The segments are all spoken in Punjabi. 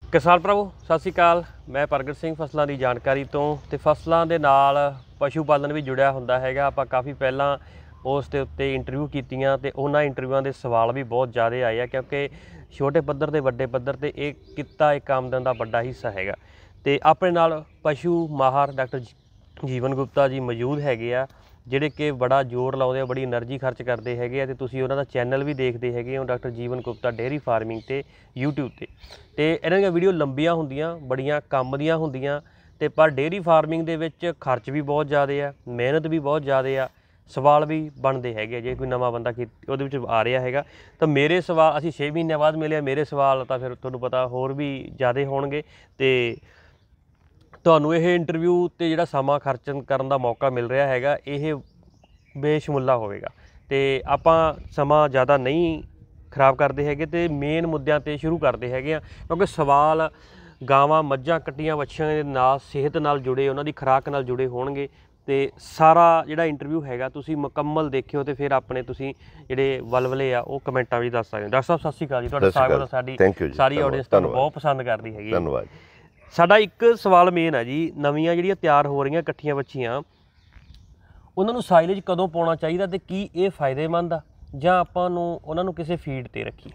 ਕਿਸਾਨ ਭਰਾਵੋ ਸਤਿ ਸ਼੍ਰੀ ਅਕਾਲ। ਮੈਂ ਪ੍ਰਗਟ ਸਿੰਘ ਫਸਲਾਂ ਦੀ ਜਾਣਕਾਰੀ ਤੋਂ ਤੇ ਫਸਲਾਂ ਦੇ ਨਾਲ ਪਸ਼ੂ ਪਾਲਣ ਵੀ ਜੁੜਿਆ ਹੁੰਦਾ ਹੈਗਾ। ਆਪਾਂ ਕਾਫੀ ਪਹਿਲਾਂ ਉਸ ਦੇ ਉੱਤੇ ਇੰਟਰਵਿਊ ਕੀਤੀਆਂ ਤੇ ਉਹਨਾਂ ਇੰਟਰਵਿਊਆਂ ਦੇ ਸਵਾਲ ਵੀ ਬਹੁਤ ਜ਼ਿਆਦਾ ਆਏ ਆ, ਕਿਉਂਕਿ ਛੋਟੇ ਪੱਧਰ ਤੇ ਵੱਡੇ ਪੱਧਰ ਤੇ ਇਹ ਕਿੱਤਾ ਇੱਕ ਆਮਦਨ ਦਾ ਵੱਡਾ ਹਿੱਸਾ ਹੈਗਾ। ਤੇ ਆਪਣੇ ਨਾਲ ਪਸ਼ੂ ਮਾਹਰ ਡਾਕਟਰ ਜੀਵਨ ਗੁਪਤਾ ਜੀ ਮੌਜੂਦ ਹੈਗੇ ਆ, ਜਿਹੜੇ ਕਿ ਬੜਾ ਜ਼ੋਰ ਲਾਉਂਦੇ ਆ, ਬੜੀ એનર્ਜੀ ਖਰਚ ਕਰਦੇ ਹੈਗੇ ਆ। ਤੇ ਤੁਸੀਂ ਉਹਨਾਂ ਦਾ ਚੈਨਲ ਵੀ ਦੇਖਦੇ ਹੈਗੇ ਹੋ, doctor Jeevan Gupta dairy farming ਤੇ YouTube ਤੇ ਇਹਨਾਂ ਦੀਆਂ ਵੀਡੀਓ ਲੰਬੀਆਂ ਹੁੰਦੀਆਂ, ਬੜੀਆਂ ਕੰਮ ਦੀਆਂ ਹੁੰਦੀਆਂ ਤੇ ਪਰ ਡੇਅਰੀ ਫਾਰਮਿੰਗ ਦੇ ਵਿੱਚ ਖਰਚ ਵੀ ਬਹੁਤ ਜ਼ਿਆਦਾ ਆ, ਮਿਹਨਤ ਵੀ ਬਹੁਤ ਜ਼ਿਆਦਾ ਆ, ਸਵਾਲ ਵੀ ਬਣਦੇ ਹੈਗੇ। ਜੇ ਕੋਈ ਨਵਾਂ ਬੰਦਾ ਉਹਦੇ ਵਿੱਚ ਆ ਰਿਹਾ ਹੈਗਾ ਤਾਂ ਮੇਰੇ ਸਵਾਲ ਅਸੀਂ 6 ਮਹੀਨਿਆਂ ਬਾਅਦ ਮਿਲੇ, ਮੇਰੇ ਸਵਾਲ ਤਾਂ ਫਿਰ ਤੁਹਾਨੂੰ ਪਤਾ ਹੋਰ ਵੀ ਜ਼ਿਆਦਾ ਹੋਣਗੇ। ਤੇ ਤੁਹਾਨੂੰ ਇਹ ਇੰਟਰਵਿਊ ਤੇ ਜਿਹੜਾ ਸਮਾਂ ਖਰਚ ਕਰਨ ਦਾ ਮੌਕਾ ਮਿਲ ਰਿਹਾ ਹੈਗਾ, ਇਹ ਬੇਸ਼ਮੁੱਲਾ ਹੋਵੇਗਾ। ਤੇ ਆਪਾਂ ਸਮਾਂ ਜ਼ਿਆਦਾ ਨਹੀਂ ਖਰਾਬ ਕਰਦੇ ਹੈਗੇ ਤੇ ਮੇਨ ਮੁੱਦਿਆਂ ਤੇ ਸ਼ੁਰੂ ਕਰਦੇ ਹੈਗੇ ਆ, ਕਿਉਂਕਿ ਸਵਾਲ ਗਾਵਾਂ ਮੱਝਾਂ ਕੱਟੀਆਂ ਵੱਛੀਆਂ ਦੇ ਨਾਲ ਸਿਹਤ ਨਾਲ ਜੁੜੇ, ਉਹਨਾਂ ਦੀ ਖੁਰਾਕ ਨਾਲ ਜੁੜੇ ਹੋਣਗੇ। ਤੇ ਸਾਰਾ ਜਿਹੜਾ ਇੰਟਰਵਿਊ ਹੈਗਾ ਤੁਸੀਂ ਮੁਕੰਮਲ ਦੇਖਿਓ ਤੇ ਫਿਰ ਆਪਣੇ ਤੁਸੀਂ ਜਿਹੜੇ ਵਲਵਲੇ ਆ ਉਹ ਕਮੈਂਟਾਂ ਵਿੱਚ ਦੱਸ ਸਕਦੇ ਹੋ। ਡਾਕਟਰ ਸਾਹਿਬ ਸਤਿ ਸ਼੍ਰੀ ਅਕਾਲ ਜੀ, ਤੁਹਾਡਾ ਸਵਾਗਤ ਹੈ। ਸਾਡੀ ਸਾਰੀ ਆਡੀਅנס ਤੁਹਾਨੂੰ ਬਹੁਤ ਪਸੰਦ ਕਰਦੀ ਹੈਗੀ। ਧੰਨਵਾਦ। ਸਾਡਾ ਇੱਕ ਸਵਾਲ ਮੇਨ ਹੈ ਜੀ, ਨਵੀਆਂ ਜਿਹੜੀਆਂ ਤਿਆਰ ਹੋ ਰਹੀਆਂ ਇਕੱਠੀਆਂ ਵੱਛੀਆਂ, ਉਹਨਾਂ ਨੂੰ ਸਾਈਲੇਜ ਕਦੋਂ ਪਾਉਣਾ ਚਾਹੀਦਾ ਤੇ ਕੀ ਇਹ ਫਾਇਦੇਮੰਦ ਆ ਜਾਂ ਆਪਾਂ ਨੂੰ ਉਹਨਾਂ ਨੂੰ ਕਿਸੇ ਫੀਡ ਤੇ ਰੱਖੀ?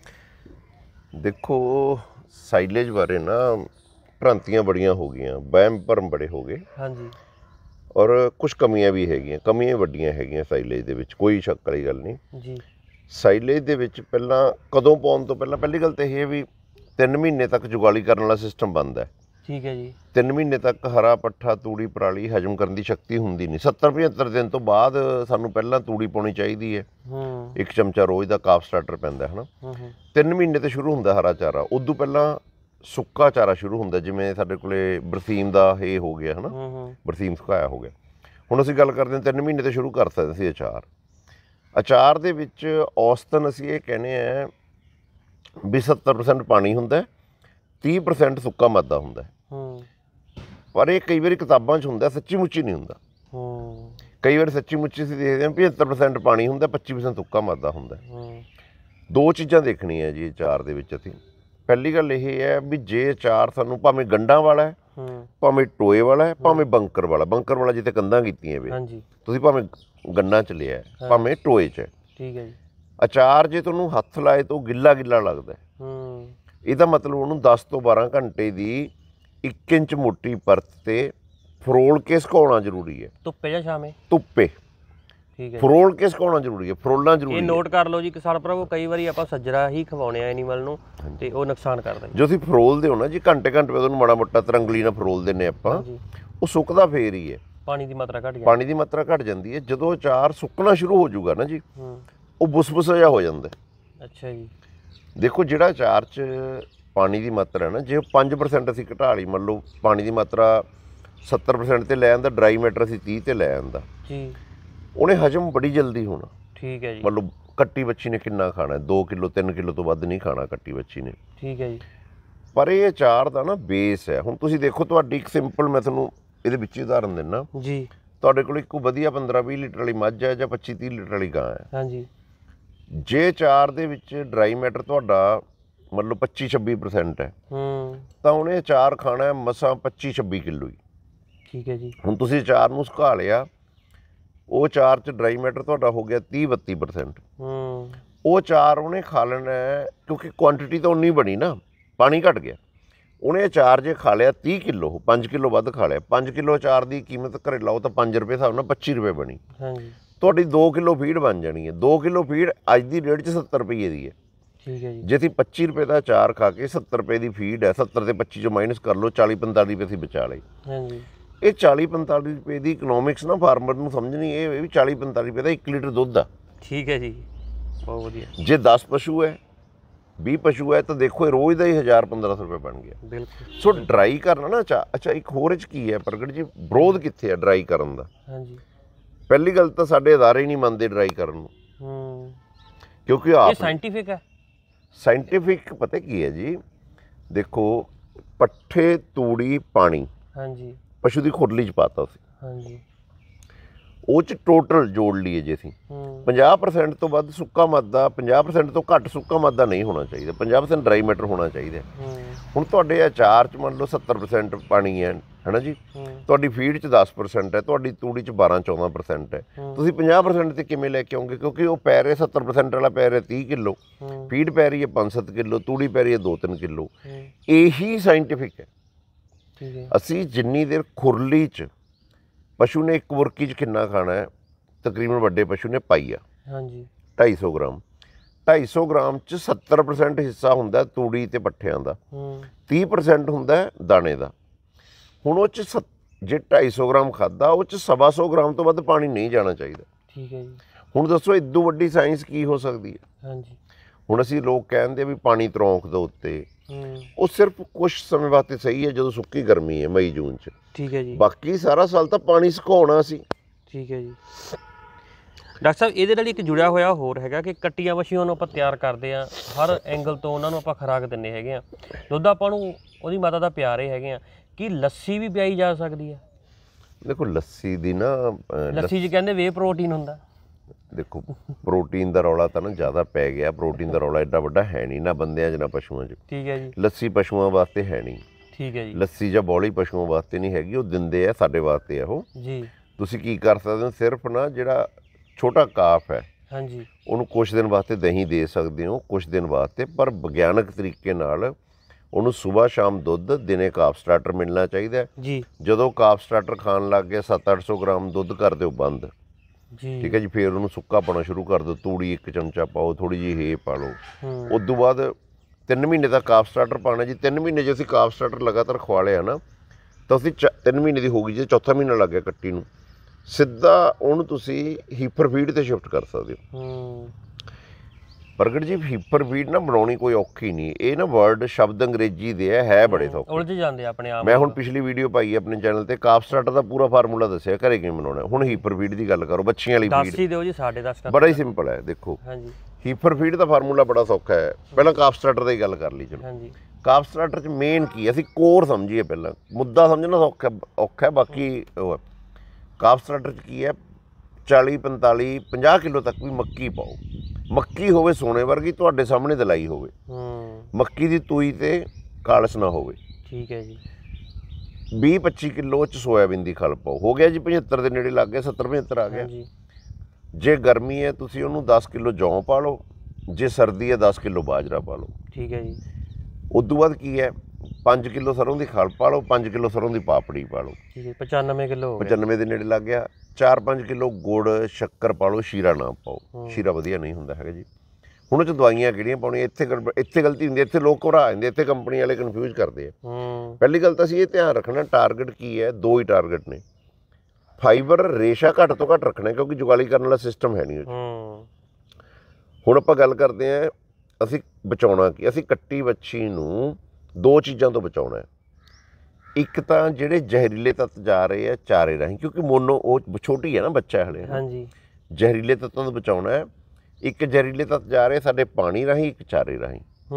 ਦੇਖੋ, ਸਾਈਲੇਜ ਬਾਰੇ ਨਾ ਭ੍ਰਾਂਤੀਆਂ ਬੜੀਆਂ ਹੋ ਗਈਆਂ, ਵਹਿਮ ਭਰਮ ਬੜੇ ਹੋ ਗਏ। ਹਾਂਜੀ। ਔਰ ਕੁਝ ਕਮੀਆਂ ਵੀ ਹੈਗੀਆਂ, ਕਮੀਆਂ ਵੱਡੀਆਂ ਹੈਗੀਆਂ ਸਾਈਲੇਜ ਦੇ ਵਿੱਚ, ਕੋਈ ਸ਼ੱਕ ਵਾਲੀ ਗੱਲ ਨਹੀਂ ਜੀ। ਸਾਈਲੇਜ ਦੇ ਵਿੱਚ ਪਹਿਲਾਂ ਕਦੋਂ ਪਾਉਣ ਤੋਂ ਪਹਿਲੀ ਗੱਲ ਤਾਂ ਇਹ ਹੈ ਵੀ 3 ਮਹੀਨੇ ਤੱਕ ਜੁਗਾਲੀ ਕਰਨ ਵਾਲਾ ਸਿਸਟਮ ਬੰਦ ਹੈ। ਠੀਕ ਹੈ ਜੀ। 3 ਮਹੀਨੇ ਤੱਕ ਹਰਾ ਪੱਠਾ ਤੂੜੀ ਪਰਾਲੀ ਹਜਮ ਕਰਨ ਦੀ ਸ਼ਕਤੀ ਹੁੰਦੀ ਨਹੀਂ। 70-75 ਦਿਨ ਤੋਂ ਬਾਅਦ ਸਾਨੂੰ ਪਹਿਲਾਂ ਤੂੜੀ ਪਾਉਣੀ ਚਾਹੀਦੀ ਹੈ। 1 ਚਮਚਾ ਰੋਜ਼ ਦਾ ਕਾਫ ਸਟਾਰਟਰ ਪੈਂਦਾ ਹੈ ਨਾ। 3 ਮਹੀਨੇ ਤੋਂ ਸ਼ੁਰੂ ਹੁੰਦਾ ਹਰਾ ਚਾਰਾ, ਉਦੋਂ ਪਹਿਲਾਂ ਸੁੱਕਾ ਚਾਰਾ ਸ਼ੁਰੂ ਹੁੰਦਾ, ਜਿਵੇਂ ਸਾਡੇ ਕੋਲੇ ਬਰਸੀਮ ਦਾ ਇਹ ਹੋ ਗਿਆ ਹੈ ਨਾ, ਬਰਸੀਮ ਸੁਕਾਇਆ ਹੋ ਗਿਆ। ਹੁਣ ਅਸੀਂ ਗੱਲ ਕਰਦੇ ਹਾਂ 3 ਮਹੀਨੇ ਤੋਂ ਸ਼ੁਰੂ ਕਰ ਸਕਦੇ ਸੀ ਅਚਾਰ ਦੇ ਵਿੱਚ ਔਸਤਨ ਅਸੀਂ ਇਹ ਕਹਿੰਦੇ ਹਾਂ ਵੀ 70% ਪਾਣੀ ਹੁੰਦਾ, 30% ਸੁੱਕਾ ਮਾਦਾ ਹੁੰਦਾ। ਪਰ ਇਹ ਕਈ ਵਾਰੀ ਕਿਤਾਬਾਂ 'ਚ ਹੁੰਦਾ, ਸੱਚੀ ਮੁੱਚੀ ਨਹੀਂ ਹੁੰਦਾ। ਕਈ ਵਾਰੀ ਸੱਚੀ ਮੁੱਚੀ ਅਸੀਂ ਦੇਖਦੇ ਹਾਂ 75% ਪਾਣੀ ਹੁੰਦਾ, 25% ਸੁੱਕਾ ਮਾਦਾ ਹੁੰਦਾ। ਦੋ ਚੀਜ਼ਾਂ ਦੇਖਣੀਆਂ ਜੀ ਅਚਾਰ ਦੇ ਵਿੱਚ ਅਸੀਂ। ਪਹਿਲੀ ਗੱਲ ਇਹ ਹੈ ਵੀ ਜੇ ਅਚਾਰ ਸਾਨੂੰ ਭਾਵੇਂ ਗੰਢਾਂ ਵਾਲਾ ਹੈ, ਭਾਵੇਂ ਟੋਏ ਵਾਲਾ ਹੈ, ਭਾਵੇਂ ਬੰਕਰ ਵਾਲਾ ਜਿੱਥੇ ਕੰਧਾਂ ਕੀਤੀਆਂ ਵੇ, ਤੁਸੀਂ ਭਾਵੇਂ ਗੰਢਾਂ 'ਚ ਲਿਆ ਭਾਵੇਂ ਟੋਏ 'ਚ ਹੈ, ਠੀਕ ਹੈ ਜੀ। ਅਚਾਰ ਜੇ ਤੁਹਾਨੂੰ ਹੱਥ ਲਾਏ ਤਾਂ ਉਹ ਗਿੱਲਾ ਲੱਗਦਾ, ਇਹਦਾ ਮਤਲਬ ਉਹਨੂੰ 10 ਤੋਂ 12 ਘੰਟੇ ਦੀ 1 ਇੰਚ ਮੋਟੀ ਪਰਤ ਤੇ ਫਰੋਲ ਕੇ ਸੁਕਾਉਣਾ ਜ਼ਰੂਰੀ ਹੈ। ਧੁੱਪੇ ਜਾਂ ਛਾਵੇਂ? ਧੁੱਪੇ। ਠੀਕ ਹੈ। ਫਰੋਲ ਕੇ ਸੁਕਾਉਣਾ ਜ਼ਰੂਰੀ ਹੈ, ਫਰੋਲਣਾ ਜ਼ਰੂਰੀ ਹੈ। ਇਹ ਨੋਟ ਕਰ ਲਓ ਜੀ ਕਿਸਾਨ ਭਰਾਵੋ, ਕਈ ਵਾਰੀ ਆਪਾਂ ਸੱਜਰਾ ਹੀ ਖਵਾਉਣੇ ਆ ਐਨੀਮਲ ਨੂੰ ਤੇ ਉਹ ਨੁਕਸਾਨ ਕਰਦਾ। ਜੋ ਅਸੀਂ ਫਰੋਲਦੇ ਹੋ ਨਾ ਜੀ, ਘੰਟੇ ਬਾਅਦ ਉਹਨੂੰ ਮਾੜਾ ਮੋਟਾ ਤਰੰਗਲੀ ਨਾਲ ਫਰੋਲ ਦਿੰਦੇ ਆਪਾਂ, ਉਹ ਸੁੱਕਦਾ ਫੇਰ ਹੀ ਹੈ। ਪਾਣੀ ਦੀ ਮਾਤਰਾ ਘਟ ਜਾਂਦੀ ਹੈ। ਜਦੋਂ ਅਚਾਰ ਸੁੱਕਣਾ ਸ਼ੁਰੂ ਹੋ ਜਾਊਗਾ ਨਾ ਜੀ, ਉਹ ਬੁਸਬੁਸਾ ਜਿਹਾ ਹੋ ਜਾਂਦਾ। ਅੱਛਾ ਜੀ। ਦੇਖੋ, ਜਿਹੜਾ ਅਚਾਰ 'ਚ ਪਾਣੀ ਦੀ ਮਾਤਰਾ ਨਾ, ਜੇ 5% ਅਸੀਂ ਘਟਾ ਲਈ, ਮੰਨ ਲਓ ਪਾਣੀ ਦੀ ਮਾਤਰਾ 70% ਤੇ ਲੈ ਆਂਦਾ, ਡਰਾਈ ਮੈਟਰ ਅਸੀਂ 30 ਤੇ ਲੈ ਆਂਦਾ ਜੀ, ਉਹਨੇ ਹਜਮ ਬੜੀ ਜਲਦੀ ਹੋਣਾ। ਠੀਕ ਹੈ ਜੀ। ਮਤਲਬ ਕੱਟੀ ਬੱਚੀ ਨੇ ਕਿੰਨਾ ਖਾਣਾ, 2 ਕਿਲੋ 3 ਕਿਲੋ ਤੋਂ ਵੱਧ ਨਹੀਂ ਖਾਣਾ ਕੱਟੀ ਬੱਚੀ ਨੇ। ਠੀਕ ਹੈ ਜੀ। ਪਰ ਇਹ ਅਚਾਰ ਦਾ ਨਾ ਬੇਸ ਹੈ। ਹੁਣ ਤੁਸੀਂ ਦੇਖੋ, ਤੁਹਾਡੀ ਇੱਕ ਸਿੰਪਲ, ਮੈਂ ਤੁਹਾਨੂੰ ਇਹਦੇ ਵਿੱਚ ਹੀ ਉਦਾਹਰਨ ਦਿੰਦਾ ਜੀ। ਤੁਹਾਡੇ ਕੋਲ ਇੱਕ ਵਧੀਆ 15-20 ਲੀਟਰ ਵਾਲੀ ਮੱਝ ਹੈ ਜਾਂ 25-30 ਲੀਟਰ ਵਾਲੀ ਗਾਂ ਹੈ। ਹਾਂਜੀ। ਜੇ ਅਚਾਰ ਦੇ ਵਿੱਚ ਡਰਾਈ ਮੈਟਰ ਤੁਹਾਡਾ ਮਤਲਬ 25-26% ਹੈ, ਤਾਂ ਉਹਨੇ ਅਚਾਰ ਖਾਣਾ ਮਸਾਂ 25-26 ਕਿਲੋ ਹੀ। ਠੀਕ ਹੈ ਜੀ। ਹੁਣ ਤੁਸੀਂ ਅਚਾਰ ਨੂੰ ਸੁਕਾ ਲਿਆ, ਉਹ ਅਚਾਰ 'ਚ ਡਰਾਈ ਮੈਟਰ ਤੁਹਾਡਾ ਹੋ ਗਿਆ 30-32%। ਉਹ ਅਚਾਰ ਉਹਨੇ ਖਾ ਲੈਣਾ, ਕਿਉਂਕਿ ਕੁਆਂਟਿਟੀ ਤਾਂ ਉਨੀ ਬਣੀ ਨਾ, ਪਾਣੀ ਘਟ ਗਿਆ। ਉਹਨੇ ਅਚਾਰ ਜੇ ਖਾ ਲਿਆ 30 ਕਿਲੋ, 5 ਕਿਲੋ ਵੱਧ ਖਾ ਲਿਆ, 5 ਕਿਲੋ ਅਚਾਰ ਦੀ ਕੀਮਤ ਘਰੇ ਲਾਓ ਤਾਂ 5 ਰੁਪਏ ਹਿਸਾਬ ਨਾਲ 25 ਰੁਪਏ ਬਣੀ। ਤੁਹਾਡੀ 2 ਕਿਲੋ ਫੀਡ ਬਣ ਜਾਣੀ ਹੈ। 2 ਕਿਲੋ ਫੀਡ ਅੱਜ ਦੀ ਡੇਟ 'ਚ 70 ਰੁਪਏ ਦੀ ਹੈ। ਠੀਕ ਹੈ ਜੀ। ਜੇ ਅਸੀਂ 25 ਰੁਪਏ ਦਾ ਅਚਾਰ ਖਾ ਕੇ 70 ਰੁਪਏ ਦੀ ਫੀਡ ਹੈ, 70 ਤੇ 25 ਚੋਂ ਮਾਈਨਸ ਕਰ ਲਓ, 40-45 ਰੁਪਏ ਅਸੀਂ ਬਚਾ ਲਏ। ਹਾਂਜੀ। ਇਹ 40-45 ਰੁਪਏ ਦੀ ਇਕਨੋਮਿਕਸ ਨਾ ਫਾਰਮਰ ਨੂੰ ਸਮਝਣੀ, ਇਹ ਵੀ 40-45 ਰੁਪਏ ਦਾ 1 ਲੀਟਰ ਦੁੱਧ ਆ। ਠੀਕ ਹੈ ਜੀ, ਬਹੁਤ ਵਧੀਆ। ਜੇ 10 ਪਸ਼ੂ ਹੈ, 20 ਪਸ਼ੂ ਹੈ, ਤਾਂ ਦੇਖੋ ਇਹ ਰੋਜ਼ ਦਾ ਹੀ 1000-1500 ਰੁਪਏ ਬਣ ਗਿਆ। ਬਿਲਕੁਲ। ਸੋ ਡਰਾਈ ਕਰਨਾ ਨਾ ਅੱਛਾ ਇੱਕ ਹੋਰ 'ਚ ਕੀ ਹੈ ਪ੍ਰਗਟ ਜੀ, ਵਿਰੋਧ ਕਿੱਥੇ ਹੈ ਡਰਾਈ ਕਰਨ ਦਾ? ਹਾਂਜੀ। ਪਹਿਲੀ ਗੱਲ ਤਾਂ ਸਾਡੇ ਅਦਾਰੇ ਹੀ ਨਹੀਂ ਮੰਨਦੇ ਡਰਾਈ ਕਰਨ ਨੂੰ, ਕਿਉਂਕਿ ਆਪ ਸਾਇੰਟੀਫਿਕ ਹੈ। ਸਾਇੰਟੀਫਿਕ ਪਤਾ ਕੀ ਹੈ ਜੀ, ਦੇਖੋ ਪੱਠੇ ਤੂੜੀ ਪਾਣੀ, ਹਾਂਜੀ, ਪਸ਼ੂ ਦੀ ਖੁਰਲੀ 'ਚ ਪਾਤਾ ਸੀ, ਹਾਂਜੀ, ਉਹ 'ਚ ਟੋਟਲ ਜੋੜ ਲਈਏ ਜੇ ਅਸੀਂ 50% ਤੋਂ ਵੱਧ ਸੁੱਕਾ ਮਾਦਾ, 50% ਤੋਂ ਘੱਟ ਸੁੱਕਾ ਮਾਦਾ ਨਹੀਂ ਹੋਣਾ ਚਾਹੀਦਾ, 50% ਡਰਾਈ ਮੈਟਰ ਹੋਣਾ ਚਾਹੀਦਾ। ਹੁਣ ਤੁਹਾਡੇ ਅਚਾਰ 'ਚ ਮੰਨ ਲਓ 70% ਪਾਣੀ ਹੈ ਨਾ ਜੀ, ਤੁਹਾਡੀ ਫੀਡ 'ਚ 10% ਹੈ, ਤੁਹਾਡੀ ਤੂੜੀ 'ਚ 12-14% ਹੈ, ਤੁਸੀਂ 50% ਤੇ ਕਿਵੇਂ ਲੈ ਕੇ ਆਉਂਗੇ? ਕਿਉਂਕਿ ਉਹ ਪੈ ਰਿਹਾ 70% ਵਾਲਾ ਪੈ ਰਿਹਾ 30 ਕਿਲੋ, ਫੀਡ ਪੈ ਰਹੀ ਹੈ 5-7 ਕਿਲੋ, ਤੂੜੀ ਪੈ ਰਹੀ ਹੈ 2-3 ਕਿਲੋ। ਇਹੀ ਸਾਇੰਟੀਫਿਕ ਹੈ। ਅਸੀਂ ਜਿੰਨੀ ਦੇਰ ਖੁਰਲੀ 'ਚ ਪਸ਼ੂ ਨੇ ਇੱਕ ਬੁਰਕੀ 'ਚ ਕਿੰਨਾ ਖਾਣਾ ਹੈ, ਤਕਰੀਬਨ ਵੱਡੇ ਪਸ਼ੂ ਨੇ ਪਾਈ ਆ 250 ਗ੍ਰਾਮ, 250 ਗ੍ਰਾਮ 'ਚ 70% ਹਿੱਸਾ ਹੁੰਦਾ ਤੂੜੀ ਤੇ ਪੱਠਿਆਂ ਦਾ, 30% ਹੁੰਦਾ ਦਾਣੇ ਦਾ। ਹੁਣ ਉਹ 'ਚ ਜੇ 250 ਗ੍ਰਾਮ ਖਾਦਾ, ਉਹ 'ਚ 125 ਗ੍ਰਾਮ ਤੋਂ ਵੱਧ ਪਾਣੀ ਨਹੀਂ ਜਾਣਾ ਚਾਹੀਦਾ। ਠੀਕ ਹੈ ਜੀ। ਹੁਣ ਦੱਸੋ ਇਦੋਂ ਵੱਡੀ ਸਾਇੰਸ ਕੀ ਹੋ ਸਕਦੀ ਹੈ? ਹਾਂਜੀ। ਹੁਣ ਅਸੀਂ ਲੋਕ ਕਹਿੰਦੇ ਵੀ ਪਾਣੀ ਤਰੋਂਕ ਦੋ ਉੱਤੇ, ਉਹ ਸਿਰਫ ਕੁਝ ਸਮੇਂ ਵਾਸਤੇ ਸਹੀ ਹੈ ਜਦੋਂ ਸੁੱਕੀ ਗਰਮੀ ਹੈ ਮਈ ਜੂਨ 'ਚ। ਠੀਕ ਹੈ ਜੀ। ਬਾਕੀ ਸਾਰਾ ਸਾਲ ਤਾਂ ਪਾਣੀ ਸੁਕਾਉਣਾ ਸੀ। ਠੀਕ ਹੈ ਜੀ। ਡਾਕਟਰ ਸਾਹਿਬ ਇਹਦੇ ਨਾਲ ਇੱਕ ਜੁੜਿਆ ਹੋਇਆ ਹੋਰ ਹੈਗਾ ਕਿ ਕੱਟੀਆਂ ਮੱਛੀਆਂ ਨੂੰ ਆਪਾਂ ਤਿਆਰ ਕਰਦੇ ਹਾਂ, ਹਰ ਐਂਗਲ ਤੋਂ ਉਹਨਾਂ ਨੂੰ ਆਪਾਂ ਖੁਰਾਕ ਦਿੰਦੇ ਹੈਗੇ ਆ, ਦੁੱਧ ਆਪਾਂ ਨੂੰ ਉਹਦੀ ਮਾਤਾ ਦਾ ਪਿਆਰੇ ਹੈਗੇ ਆ, ਕੀ ਲੱਸੀ ਵੀ ਪਿਆਈ ਜਾ ਸਕਦੀ ਹੈ? ਦੇਖੋ ਲੱਸੀ ਦੀ ਨਾ, ਲੱਸੀ 'ਚ ਕਹਿੰਦੇ ਵੇ ਪ੍ਰੋਟੀਨ ਹੁੰਦਾ। ਦੇਖੋ ਪ੍ਰੋਟੀਨ ਦਾ ਰੌਲਾ ਤਾਂ ਨਾ ਜ਼ਿਆਦਾ ਪੈ ਗਿਆ, ਪ੍ਰੋਟੀਨ ਦਾ ਰੌਲਾ ਐਡਾ ਵੱਡਾ ਹੈ ਨਹੀਂ ਨਾ ਬੰਦਿਆਂ 'ਚ ਨਾ ਪਸ਼ੂਆਂ 'ਚ। ਠੀਕ ਹੈ ਜੀ। ਲੱਸੀ ਪਸ਼ੂਆਂ ਵਾਸਤੇ ਹੈ ਨਹੀਂ। ਠੀਕ ਹੈ ਜੀ। ਲੱਸੀ ਜਾਂ ਬੌਲੀ ਪਸ਼ੂਆਂ ਵਾਸਤੇ ਨਹੀਂ ਹੈਗੀ, ਉਹ ਦਿੰਦੇ ਆ ਸਾਡੇ ਵਾਸਤੇ ਆ ਉਹ ਜੀ। ਤੁਸੀਂ ਕੀ ਕਰ ਸਕਦੇ ਹੋ, ਸਿਰਫ ਨਾ ਜਿਹੜਾ ਛੋਟਾ ਕਾਫ ਹੈ ਹਾਂਜੀ, ਉਹਨੂੰ ਕੁਛ ਦਿਨ ਵਾਸਤੇ ਦਹੀਂ ਦੇ ਸਕਦੇ ਹੋ, ਕੁਛ ਦਿਨ ਵਾਸਤੇ, ਪਰ ਵਿਗਿਆਨਕ ਤਰੀਕੇ ਨਾਲ ਉਹਨੂੰ ਸੁਬਾਹ ਸ਼ਾਮ ਦੁੱਧ, ਦਿਨੇ ਕਾਫ ਸਟਾਰਟਰ ਮਿਲਣਾ ਚਾਹੀਦਾ ਜੀ। ਜਦੋਂ ਕਾਫ ਸਟਾਰਟਰ ਖਾਣ ਲੱਗ ਗਿਆ 700-800 ਗ੍ਰਾਮ ਦੁੱਧ ਕਰ ਦਿਓ ਬੰਦ ਜੀ। ਠੀਕ ਹੈ ਜੀ। ਫਿਰ ਉਹਨੂੰ ਸੁੱਕਾ ਪਾਉਣਾ ਸ਼ੁਰੂ ਕਰ ਦਿਓ, ਤੂੜੀ 1 ਚਮਚਾ ਪਾਓ, ਥੋੜ੍ਹੀ ਜਿਹੀ ਹੇ ਪਾ ਲਓ। ਉਸ ਤੋਂ ਬਾਅਦ 3 ਮਹੀਨੇ ਦਾ ਕਾਫ ਸਟਾਰਟਰ ਪਾਉਣਾ ਜੀ। 3 ਮਹੀਨੇ ਜੇ ਅਸੀਂ ਕਾਫ ਸਟਾਰਟਰ ਲਗਾਤਾਰ ਖਵਾ ਲਿਆ ਨਾ, ਤਾਂ ਅਸੀਂ 3 ਮਹੀਨੇ ਦੀ ਹੋ ਗਈ, ਜੇ ਚੌਥਾ ਮਹੀਨਾ ਲੱਗ ਗਿਆ ਕੱਟੀ ਨੂੰ, ਸਿੱਧਾ ਉਹਨੂੰ ਤੁਸੀਂ ਹੀਪਰ ਫੀਡ ਤੇ ਸ਼ਿਫਟ ਕਰ ਸਕਦੇ ਹੋ। ਪ੍ਰਗਟ ਜੀ ਹੀਪਰ ਫੀਡ ਨਾ ਬਣਾਉਣੀ ਕੋਈ ਔਖੀ ਨਹੀਂ, ਇਹ ਨਾ ਵਰਡ ਸ਼ਬਦ ਅੰਗਰੇਜ਼ੀ ਦੇ ਹੈ ਬੜੇ ਸੌਖੇ, ਉਲਝ ਜਾਂਦੇ ਆਪਣੇ ਆਪ। ਮੈਂ ਹੁਣ ਪਿਛਲੀ ਵੀਡੀਓ ਪਾਈ ਆਪਣੇ ਚੈਨਲ ਤੇ, ਕਾਫ ਸਟਾਰਟਰ ਦਾ ਪੂਰਾ ਫਾਰਮੂਲਾ ਦੱਸਿਆ ਘਰੇ ਕਿਵੇਂ ਬਣਾਉਣਾ। ਹੁਣ ਹੀਪਰ ਫੀਡ ਦੀ ਗੱਲ ਕਰੋ, ਬੱਚੀਆਂ ਵਾਲੀ ਫੀਡ। ਦੱਸ ਹੀ ਦਿਓ ਜੀ, ਸਾਡੇ ਦੱਸ ਬੜਾ ਹੀ ਸਿੰਪਲ ਹੈ। ਦੇਖੋ ਹਾਂਜੀ, ਹੀਪਰ ਫੀਡ ਦਾ ਫਾਰਮੂਲਾ ਬੜਾ ਸੌਖਾ ਹੈ। ਪਹਿਲਾਂ ਕਾਫ ਸਟਾਰਟਰ ਦੀ ਗੱਲ ਕਰ ਲਈ ਚਲੋ। ਹਾਂਜੀ। ਕਾਫ ਸਟਾਰਟਰ 'ਚ ਮੇਨ ਕੀ ਹੈ, ਅਸੀਂ ਕੋਰ ਸਮਝੀਏ ਪਹਿਲਾਂ, ਮੁੱਦਾ ਸਮਝਣਾ ਔਖਾ ਹੈ, ਬਾਕੀ ਉਹ ਕਾਫ ਸਟਾਰਟਰ 'ਚ ਕੀ ਹੈ, 40-45-50 ਕਿਲੋ ਤੱਕ ਵੀ ਮੱਕੀ ਪਾਓ। ਮੱਕੀ ਹੋਵੇ ਸੋਨੇ ਵਰਗੀ, ਤੁਹਾਡੇ ਸਾਹਮਣੇ ਦਲਾਈ ਹੋਵੇ, ਮੱਕੀ ਦੀ ਤੂਈ ਤੇ ਕਾਲਸ ਨਾ ਹੋਵੇ। ਠੀਕ ਹੈ ਜੀ। 20-25 ਕਿਲੋ 'ਚ ਸੋਇਆਬੀਨ ਦੀ ਖਲ ਪਾਓ। ਹੋ ਗਿਆ ਜੀ 75 ਦੇ ਨੇੜੇ ਲੱਗ ਗਿਆ, 70-75 ਆ ਗਿਆ। ਜੇ ਗਰਮੀ ਹੈ ਤੁਸੀਂ ਉਹਨੂੰ 10 ਕਿਲੋ ਜੌਂ ਪਾ ਲਓ, ਜੇ ਸਰਦੀ ਹੈ 10 ਕਿਲੋ ਬਾਜਰਾ ਪਾ ਲਓ। ਠੀਕ ਹੈ ਜੀ। ਉਸ ਤੋਂ ਬਾਅਦ ਕੀ ਹੈ, 5 ਕਿਲੋ ਸਰੋਂ ਦੀ ਖਲ ਪਾ ਲਓ, 5 ਕਿਲੋ ਸਰੋਂ ਦੀ ਪਾਪੜੀ ਪਾ ਲਓ। ਠੀਕ ਹੈ, 95 ਕਿਲੋ 95 ਦੇ ਨੇੜੇ ਲੱਗ ਗਿਆ। 4-5 ਕਿਲੋ ਗੁੜ ਸ਼ੱਕਰ ਪਾ ਲਓ, ਸ਼ੀਰਾ ਨਾ ਪਾਓ, ਸ਼ੀਰਾ ਵਧੀਆ ਨਹੀਂ ਹੁੰਦਾ ਹੈਗਾ ਜੀ। ਹੁਣ ਉਹ 'ਚ ਦਵਾਈਆਂ ਕਿਹੜੀਆਂ ਪਾਉਣੀਆਂ, ਇੱਥੇ ਗਲਤੀ ਹੁੰਦੀ ਹੈ, ਇੱਥੇ ਲੋਕ ਘਬਰਾ ਜਾਂਦੇ, ਇੱਥੇ ਕੰਪਨੀ ਵਾਲੇ ਕਨਫਿਊਜ਼ ਕਰਦੇ ਆ। ਪਹਿਲੀ ਗੱਲ ਤਾਂ ਅਸੀਂ ਇਹ ਧਿਆਨ ਰੱਖਣਾ, ਟਾਰਗੇਟ ਕੀ ਹੈ, 2 ਹੀ ਟਾਰਗੇਟ ਨੇ। ਫਾਈਬਰ ਰੇਸ਼ਾ ਘੱਟ ਤੋਂ ਘੱਟ ਰੱਖਣਾ, ਕਿਉਂਕਿ ਜੁਗਾਲੀ ਕਰਨ ਵਾਲਾ ਸਿਸਟਮ ਹੈ ਨਹੀਂ ਉਹ 'ਚ। ਹੁਣ ਆਪਾਂ ਗੱਲ ਕਰਦੇ ਹਾਂ ਅਸੀਂ ਬਚਾਉਣਾ ਕੀ, ਅਸੀਂ ਕੱਟੀ ਵੱਛੀ ਨੂੰ 2 ਚੀਜ਼ਾਂ ਤੋਂ ਬਚਾਉਣਾ ਹੈ। ਇੱਕ ਤਾਂ ਜਿਹੜੇ ਜ਼ਹਿਰੀਲੇ ਤੱਤ ਜਾ ਰਹੇ ਆ ਚਾਰੇ ਰਾਹੀਂ, ਕਿਉਂਕਿ ਮੋਨੋ ਉਹ ਛੋਟੀ ਹੈ ਨਾ, ਬੱਚਾ ਹਲੇ। ਹਾਂਜੀ। ਜ਼ਹਿਰੀਲੇ ਤੱਤਾਂ ਤੋਂ ਬਚਾਉਣਾ ਹੈ। ਇੱਕ ਜ਼ਹਿਰੀਲੇ ਤੱਤ ਜਾ ਰਹੇ ਸਾਡੇ ਪਾਣੀ ਰਾਹੀਂ, ਇੱਕ ਚਾਰੇ ਰਾਹੀਂ।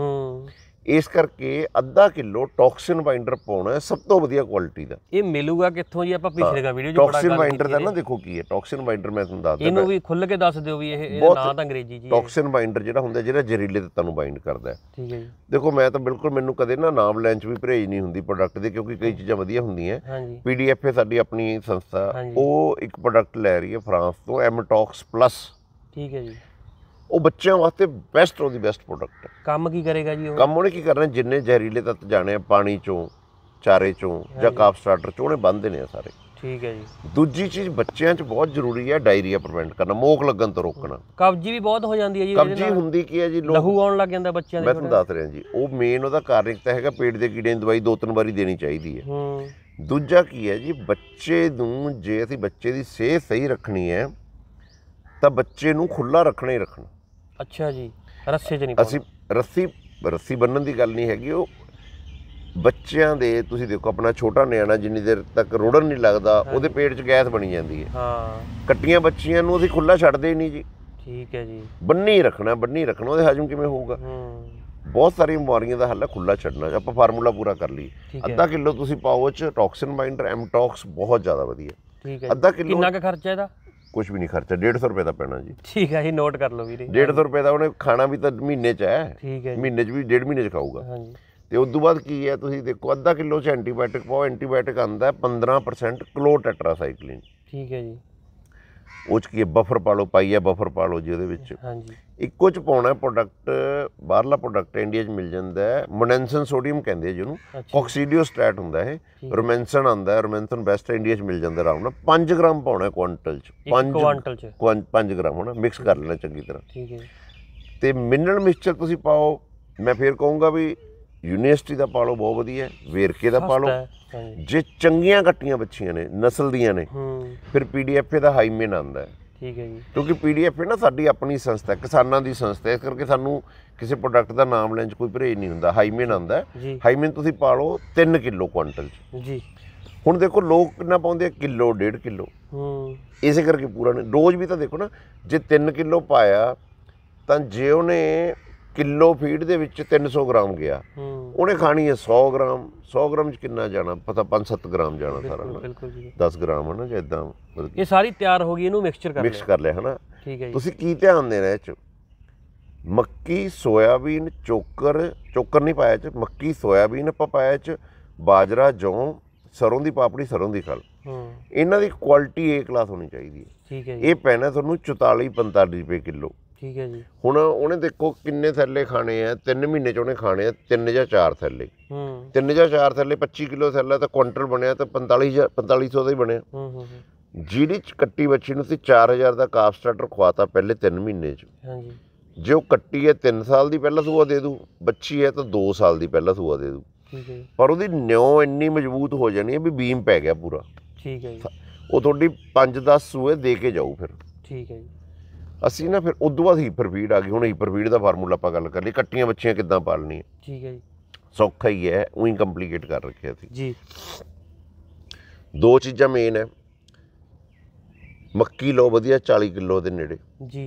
ਇਸ ਕਰਕੇ ਅੱਧਾ ਕਿਲੋ ਟੌਕਸਿਨ ਬਾਈਂਡਰ ਪਾਉਣਾ, ਸਭ ਤੋਂ ਵਧੀਆ ਕੁਆਲਿਟੀ ਦਾ। ਇਹ ਮਿਲੂਗਾ ਕਿੱਥੋਂ ਜੀ? ਆਪਾਂ ਪਿਛਲੇ ਵੀਡੀਓ 'ਚ ਟੌਕਸਿਨ ਬਾਈਂਡਰ ਦਾ ਨਾ ਦੇਖੋ ਕੀ ਹੈ, ਟੌਕਸਿਨ ਬਾਈਂਡਰ ਮੈਂ ਤੁਹਾਨੂੰ ਦੱਸਦਾ, ਇਹਨੂੰ ਵੀ ਖੁੱਲ੍ਹ ਕੇ ਦੱਸ ਦਿਓ ਵੀ ਇਹਦਾ ਨਾਂ ਤਾਂ ਅੰਗਰੇਜ਼ੀ ਜੀ। ਟੌਕਸਿਨ ਬਾਈਂਡਰ ਜਿਹੜਾ ਹੁੰਦਾ, ਜਿਹੜਾ ਜ਼ਹਿਰੀਲੇ ਤੱਤਾਂ ਨੂੰ ਬਾਈਂਡ ਕਰਦਾ ਹੈ। ਠੀਕ ਹੈ ਜੀ। ਦੇਖੋ ਮੈਂ ਤਾਂ ਬਿਲਕੁਲ, ਮੈਨੂੰ ਕਦੇ ਨਾ ਨਾਮ ਲੈਣ 'ਚ ਵੀ ਪਰਹੇਜ਼ ਨਹੀਂ ਹੁੰਦੀ ਪ੍ਰੋਡਕਟ ਦੇ, ਕਿਉਂਕਿ ਕਈ ਚੀਜ਼ਾਂ ਵਧੀਆ ਹੁੰਦੀਆਂ। PDF ਸਾਡੀ ਆਪਣੀ ਸੰਸਥਾ, ਉਹ ਇੱਕ ਪ੍ਰੋਡਕਟ ਲੈ ਰਹੀ ਹੈ ਫਰਾਂਸ ਤੋਂ, ਐਮਟੌਕਸ ਪਲੱਸ। ਠੀਕ ਹੈ ਜੀ। ਉਹ ਬੱਚਿਆਂ ਵਾਸਤੇ ਬੈਸਟ, ਉਹਦੀ ਬੈਸਟ ਪ੍ਰੋਡਕਟ ਹੈ। ਕੰਮ ਕੀ ਕਰੇਗਾ ਜੀ ਉਹ? ਕੰਮ ਉਹਨੇ ਕੀ ਕਰਨਾ, ਜਿੰਨੇ ਜ਼ਹਿਰੀਲੇ ਤੱਤ ਜਾਣੇ ਆ ਪਾਣੀ 'ਚੋਂ, ਚਾਰੇ 'ਚੋਂ ਜਾਂ ਕਾਫ ਸਟਾਰਟਰ 'ਚੋਂ, ਉਹਨੇ ਬੰਨ੍ਹ ਦੇਣੇ ਆ ਸਾਰੇ। ਠੀਕ ਹੈ ਜੀ। ਦੂਜੀ ਚੀਜ਼ ਬੱਚਿਆਂ 'ਚ ਬਹੁਤ ਜ਼ਰੂਰੀ ਹੈ, ਡਾਇਰੀਆ ਪ੍ਰੀਵੈਂਟ ਕਰਨਾ, ਮੋਕ ਲੱਗਣ ਤੋਂ ਰੋਕਣਾ। ਕਬਜੀ ਵੀ ਬਹੁਤ ਹੋ ਜਾਂਦੀ ਹੈ ਜੀ। ਕਬਜੀ ਹੁੰਦੀ ਕੀ ਹੈ ਜੀ, ਲਹੂ ਆਉਣ ਲੱਗ ਜਾਂਦਾ ਬੱਚਿਆਂ ਦੇ। ਮੈਂ ਤੁਹਾਨੂੰ ਦੱਸ ਰਿਹਾ ਜੀ, ਉਹ ਮੇਨ ਉਹਦਾ ਕਾਰਨ ਇੱਕ ਤਾਂ ਹੈਗਾ ਪੇਟ ਦੇ ਕੀੜੇ ਦੀ ਦਵਾਈ 2-3 ਵਾਰੀ ਦੇਣੀ ਚਾਹੀਦੀ ਹੈ। ਦੂਜਾ ਕੀ ਹੈ ਜੀ, ਬੱਚੇ ਨੂੰ ਜੇ ਅਸੀਂ ਬੱਚੇ ਦੀ ਸਿਹਤ ਸਹੀ ਰੱਖਣੀ ਹੈ ਤਾਂ ਬੱਚੇ ਨੂੰ ਖੁੱਲ੍ਹਾ ਰੱਖਣਾ ਹੀ ਰੱਖਣਾ। ਅੱਛਾ ਜੀ। ਰੱਸੇ 'ਚ ਨਹੀਂ ਅਸੀਂ ਰੱਸੀ ਬੰਨ੍ਹਣ ਦੀ ਗੱਲ ਨਹੀਂ ਹੈਗੀ, ਉਹ ਬੱਚਿਆਂ ਦੇ, ਤੁਸੀਂ ਦੇਖੋ ਆਪਣਾ ਛੋਟਾ ਨਿਆਣਾ ਜਿੰਨੀ ਦੇਰ ਤੱਕ ਰੋੜਨ ਨਹੀਂ ਲੱਗਦਾ, ਉਹਦੇ ਪੇਟ 'ਚ ਗੈਸ ਬਣੀ ਜਾਂਦੀ ਹੈ। ਹਾਂ। ਕੱਟੀਆਂ ਬੱਚੀਆਂ ਨੂੰ ਅਸੀਂ ਖੁੱਲ੍ਹਾ ਛੱਡਦੇ ਹੀ ਨਹੀਂ ਜੀ। ਠੀਕ ਹੈ ਜੀ। ਬੰਨੀ ਰੱਖਣਾ, ਉਹਦੇ ਹਜਮ ਕਿਵੇਂ ਹੋਊਗਾ? ਬਹੁਤ ਸਾਰੀਆਂ ਬਿਮਾਰੀਆਂ ਦਾ ਹੱਲ ਹੈ ਖੁੱਲ੍ਹਾ ਛੱਡਣਾ। ਆਪਾਂ ਫਾਰਮੂਲਾ ਪੂਰਾ ਕਰ ਲਈਏ, ਅੱਧਾ ਕਿਲੋ ਤੁਸੀਂ ਪਾਓ 'ਚ ਟੌਕਸਿਨ ਬਾਈਂਡਰ ਐਮਟੌਕਸ, ਬਹੁਤ ਜ਼ਿਆਦਾ ਵਧੀਆ। ਠੀਕ ਹੈ। ਅੱਧਾ ਕਿਲੋ। ਕਿੰਨਾ ਕੁ ਖਰਚਾ ਇਹਦਾ? ਕੁਝ ਵੀ ਨਹੀਂ ਖਰਚਾ, 150 ਰੁਪਏ ਦਾ ਪੈਣਾ ਜੀ। ਠੀਕ ਹੈ ਜੀ, ਨੋਟ ਕਰ ਲਓ ਵੀਰੇ। 150 ਰੁਪਏ ਦਾ ਉਹਨੇ ਖਾਣਾ ਵੀ ਤਾਂ ਮਹੀਨੇ 'ਚ ਹੈ। ਠੀਕ ਹੈ, ਮਹੀਨੇ 'ਚ ਵੀ 1.5 ਮਹੀਨੇ 'ਚ ਖਾਊਗਾ। ਹਾਂਜੀ। ਤੇ ਉਸ ਤੋਂ ਬਾਅਦ ਕੀ ਹੈ, ਤੁਸੀਂ ਦੇਖੋ ਅੱਧਾ ਕਿਲੋ 'ਚ ਐਂਟੀਬਾਇਓਟਿਕ ਪਾਓ। ਐਂਟੀਬਾਇਓਟਿਕ ਆਉਂਦਾ 15% ਕਲੋਟੈਟਰਾਸਾਈਕਲਿਨ। ਠੀਕ ਹੈ ਜੀ। ਉਹ 'ਚ ਕੀ ਹੈ, ਬਫਰ ਪਾ ਲਓ, ਪਾਈਆ ਬਫਰ ਪਾ ਲਓ ਜੀ ਉਹਦੇ ਵਿੱਚ। ਹਾਂਜੀ। ਇੱਕੋ 'ਚ ਪਾਉਣਾ ਪ੍ਰੋਡਕਟ, ਬਾਹਰਲਾ ਪ੍ਰੋਡਕਟ ਇੰਡੀਆ 'ਚ ਮਿਲ ਜਾਂਦਾ ਹੈ, ਮੋਨੈਂਸਨ ਸੋਡੀਅਮ ਕਹਿੰਦੇ ਜਿਹਨੂੰ, ਕੋਕਸੀਡੀਓਸਟੈਟ ਹੁੰਦਾ ਇਹ। ਰੋਮੈਂਸਨ ਆਉਂਦਾ, ਰੋਮੈਂਸਨ ਬੈਸਟ ਇੰਡੀਆ 'ਚ ਮਿਲ ਜਾਂਦਾ ਆਰਾਮ ਨਾਲ। 5 ਗ੍ਰਾਮ ਪਾਉਣਾ ਕੁਆਂਟਲ 'ਚ, 5 ਗ੍ਰਾਮ ਹੋਣਾ, ਮਿਕਸ ਕਰ ਲੈਣਾ ਚੰਗੀ ਤਰ੍ਹਾਂ। ਠੀਕ ਹੈ। ਤੇ ਮਿਨਰਲ ਮਿਕਸਚਰ ਤੁਸੀਂ ਪਾਓ, ਮੈਂ ਫੇਰ ਕਹੂੰਗਾ ਵੀ ਯੂਨੀਵਰਸਿਟੀ ਦਾ ਪਾ ਲਓ, ਬਹੁਤ ਵਧੀਆ, ਵੇਰਕੇ ਦਾ ਪਾ ਲਓ। ਜੇ ਚੰਗੀਆਂ ਕੱਟੀਆਂ ਬੱਚੀਆਂ ਨੇ, ਨਸਲ ਦੀਆਂ ਨੇ, ਫਿਰ PDFA ਦਾ ਹਾਈਮੇਨ ਆਉਂਦਾ ਹੈ। ਠੀਕ ਹੈ ਜੀ। ਕਿਉਂਕਿ PDFA ਨਾ ਸਾਡੀ ਆਪਣੀ ਸੰਸਥਾ, ਕਿਸਾਨਾਂ ਦੀ ਸੰਸਥਾ, ਇਸ ਕਰਕੇ ਸਾਨੂੰ ਕਿਸੇ ਪ੍ਰੋਡਕਟ ਦਾ ਨਾਮ ਲੈਣ 'ਚ ਕੋਈ ਪਰਹੇਜ਼ ਨਹੀਂ ਹੁੰਦਾ। ਹਾਈਮੇਨ ਆਉਂਦਾ, ਹਾਈਮੇਨ ਤੁਸੀਂ ਪਾ ਲਓ 3 ਕਿਲੋ ਕੁਆਂਟਲ 'ਚ ਜੀ। ਹੁਣ ਦੇਖੋ ਲੋਕ ਕਿੰਨਾ ਪਾਉਂਦੇ ਆ, ਕਿਲੋ 1.5 ਕਿਲੋ। ਇਸੇ ਕਰਕੇ ਪੂਰਾ ਨਹੀਂ, ਰੋਜ਼ ਵੀ ਤਾਂ ਦੇਖੋ ਨਾ, ਜੇ 3 ਕਿਲੋ ਪਾਇਆ ਤਾਂ ਜੇ ਉਹਨੇ ਕਿਲੋ ਫੀਡ ਦੇ ਵਿੱਚ 300 ਗ੍ਰਾਮ ਗਿਆ, ਉਹਨੇ ਖਾਣੀ ਹੈ 100 ਗ੍ਰਾਮ। 100 ਗ੍ਰਾਮ 'ਚ ਕਿੰਨਾ ਜਾਣਾ ਪਤਾ, 5-7 ਗ੍ਰਾਮ ਜਾਣਾ ਸਾਰਾ, 10 ਗ੍ਰਾਮ ਹੈ ਨਾ, ਜਾਂ ਇੱਦਾਂ। ਇਹ ਸਾਰੀ ਤਿਆਰ ਹੋ ਗਈ, ਇਹਨੂੰ ਮਿਕਸ ਕਰ ਲਿਆ ਹੈ ਨਾ। ਠੀਕ ਹੈ ਜੀ। ਤੁਸੀਂ ਕੀ ਧਿਆਨ ਦੇਣਾ ਇਹ 'ਚ, ਮੱਕੀ, ਸੋਇਆਬੀਨ, ਚੋਕਰ ਨਹੀਂ ਪਾਇਆ 'ਚ, ਮੱਕੀ, ਸੋਇਆਬੀਨ ਆਪਾਂ ਪਾਇਆ 'ਚ, ਬਾਜਰਾ, ਜੌਂ, ਸਰੋਂ ਦੀ ਪਾਪੜੀ, ਸਰੋਂ ਦੀ ਖਲ, ਇਹਨਾਂ ਦੀ ਕੁਆਲਿਟੀ A ਕਲਾਸ ਹੋਣੀ ਚਾਹੀਦੀ ਹੈ। ਠੀਕ ਹੈ। ਇਹ ਪੈਣਾ ਤੁਹਾਨੂੰ 44-45 ਰੁਪਏ ਕਿਲੋ। ਠੀਕ ਹੈ ਜੀ। ਹੁਣ ਉਹਨੇ ਦੇਖੋ ਕਿੰਨੇ ਥੈਲੇ ਖਾਣੇ ਆ, 3 ਮਹੀਨੇ 'ਚ ਉਹਨੇ ਖਾਣੇ ਆ 3 ਜਾਂ 4 ਥੈਲੇ। 3 ਜਾਂ 4 ਥੈਲੇ 25 ਕਿਲੋ ਥੈਲਾ ਤਾਂ ਕੁਆਂਟਲ ਬਣਿਆ, ਤਾਂ 4500 ਦਾ ਹੀ ਬਣਿਆ। ਜਿਹਦੀ 'ਚ ਕੱਟੀ ਬੱਚੀ ਨੂੰ ਤੁਸੀਂ 4000 ਦਾ ਕਾਫ ਸਟਾਰਟਰ ਖਵਾਤਾ ਪਹਿਲੇ 3 ਮਹੀਨੇ 'ਚ। ਜੇ ਉਹ ਕੱਟੀ ਹੈ 3 ਸਾਲ ਦੀ ਪਹਿਲਾ ਸੂਆ ਦੇ ਦੂ, ਬੱਚੀ ਹੈ ਤਾਂ 2 ਸਾਲ ਦੀ ਪਹਿਲਾ ਸੂਆ ਦੇ ਦੂ। ਪਰ ਉਹਦੀ ਨਿਉ ਇੰਨੀ ਮਜ਼ਬੂਤ ਹੋ ਜਾਣੀ ਹੈ ਵੀ ਬੀਮ ਪੈ ਗਿਆ ਪੂਰਾ। ਠੀਕ ਹੈ ਜੀ। ਉਹ ਤੁਹਾਡੀ 5-10 ਸੂਏ ਦੇ ਕੇ ਜਾਊ ਫਿਰ। ਠੀਕ ਹੈ ਜੀ। ਅਸੀਂ ਨਾ ਫਿਰ ਉਦੋਂ ਬਾਅਦ ਹੀਪਰ ਫੀਡ ਆ ਗਈ। ਹੁਣ ਹੀਪਰ ਫੀਡ ਦਾ ਫਾਰਮੂਲਾ ਆਪਾਂ ਗੱਲ ਕਰ ਲਈ, ਕੱਟੀਆਂ ਬੱਚੀਆਂ ਕਿੱਦਾਂ ਪਾਲਣੀਆਂ। ਠੀਕ ਹੈ ਜੀ। ਸੌਖਾ ਹੀ ਹੈ, ਉਹੀ ਕੰਪਲੀਕੇਟ ਕਰ ਰੱਖਿਆ ਸੀ ਜੀ। 2 ਚੀਜ਼ਾਂ ਮੇਨ ਹੈ, ਮੱਕੀ ਲਓ ਵਧੀਆ 40 ਕਿਲੋ ਦੇ ਨੇੜੇ ਜੀ,